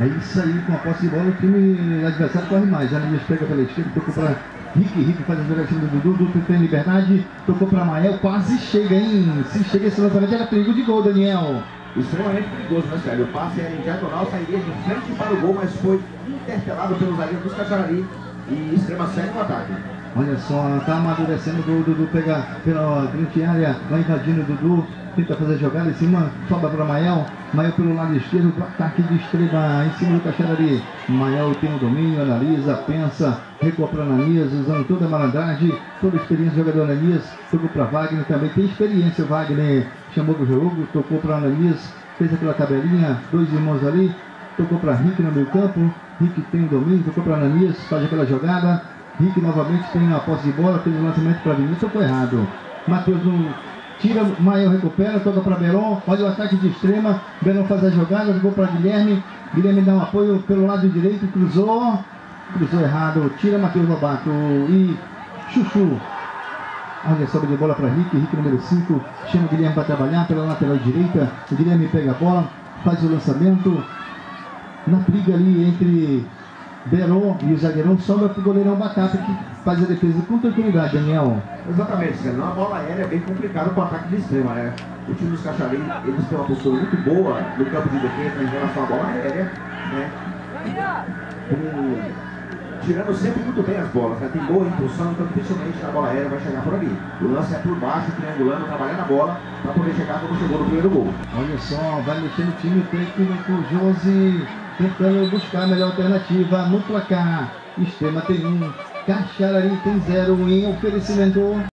É isso aí, com a posse de bola o time adversário corre mais. Já Ananias pega pela esquerda, tocou para Rick faz a jogação do Dudu tem liberdade, tocou para Mael, quase chega, hein? Se chega esse lançamento, era perigo de gol, Daniel. Extremamente perigoso, né, Célio? O passe era em diagonal, sairia de frente para o gol, mas foi interpelado pelo zagueiro dos Caxarari e extrema série no ataque. Olha só, tá amadurecendo o Dudu, pega pela grande área, vai invadindo o Dudu, tenta fazer a jogada em cima, sobra para Mael pelo lado esquerdo, ataque de extrema em cima do Caxarari. Mael tem o domínio, analisa, pensa, recua para Ananias, usando toda a malandragem, toda a experiência do jogador Ananias, tocou para Wagner também, tem experiência o Wagner, chamou do jogo, tocou para Ananias, fez aquela tabelinha, dois irmãos ali, tocou para Rick no meio campo, Rick tem o domínio, tocou para Ananias, faz aquela jogada, Rick novamente tem a posse de bola, fez o lançamento para Vinícius, tocou errado. Matheus tira, Mael recupera, toca para Beron, olha o ataque de extrema, Beron faz a jogada, jogou para Guilherme, Guilherme dá um apoio pelo lado direito, cruzou errado, tira Matheus Lobato e Chuchu. Olha, sobe de bola para Rick número 5, chama o Guilherme para trabalhar pela lateral direita, o Guilherme pega a bola, faz o lançamento, na briga ali entre Beron e o zagueirão, sobra para o goleirão Batata, que faz a defesa com tranquilidade, Daniel. Exatamente, Célio. Uma bola aérea é bem complicada com o ataque de extrema, né? O time dos Caxarari, eles têm uma postura muito boa no campo de defesa em relação à bola aérea, né? Tirando sempre muito bem as bolas, né? Tem boa impulsão, então dificilmente a bola aérea vai chegar por ali. O lance é por baixo, triangulando, trabalhando a bola para poder chegar como chegou no primeiro gol. Olha só, vai mexendo o time, o técnico Josi tentando buscar a melhor alternativa no placar. Extrema tem 1, Caxarari tem 0 em oferecimento.